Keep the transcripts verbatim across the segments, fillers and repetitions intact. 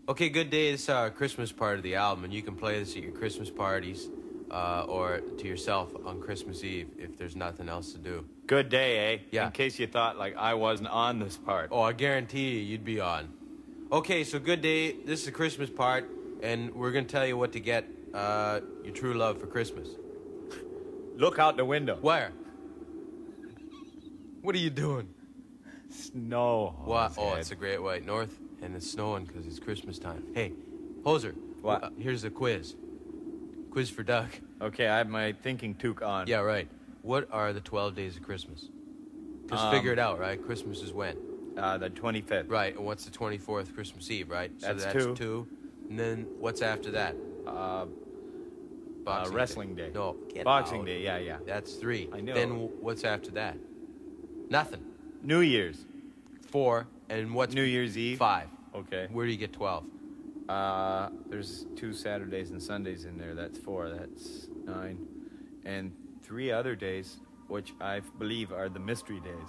Okay, Good Day is our Christmas part of the album, and you can play this at your Christmas parties uh, or to yourself on Christmas Eve if there's nothing else to do. Good Day, eh? Yeah. In case you thought, like, I wasn't on this part. Oh, I guarantee you, you'd be on. Okay, so Good Day, this is the Christmas part, and we're going to tell you what to get uh, your true love for Christmas. Look out the window. Where? What are you doing? Snow. What? Oh, it's the Great White North, and it's snowing because it's Christmas time. Hey, Hoser. What? Uh, here's a quiz. Quiz for Doug. Okay, I have my thinking toque on. Yeah, right. What are the twelve days of Christmas? Just Um, figure it out, right? Christmas is when? Uh, the twenty-fifth. Right, and what's the twenty-fourth? Christmas Eve, right? So That's that's two. two. And then what's after that? Uh, uh, Boxing wrestling day. No, get Boxing out. Day, yeah, yeah. That's three. I know. Then w- what's after that? Nothing. New Year's. Four. And what's New Year's Eve. five? Okay. Where do you get twelve? Uh, there's two Saturdays and Sundays in there. That's four. That's nine. And three other days, which I believe are the mystery days.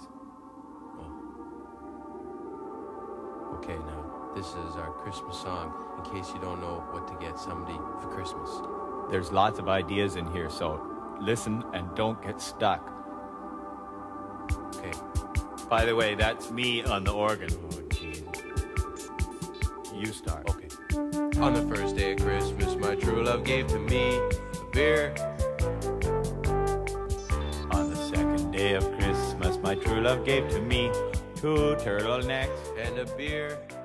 Okay, now, this is our Christmas song, in case you don't know what to get somebody for Christmas. There's lots of ideas in here, so listen and don't get stuck. Okay. By the way, that's me on the organ. Oh, gee. You start. Okay. On the first day of Christmas, my true love gave to me a beer. On the second day of Christmas, my true love gave to me two turtlenecks. And a beer.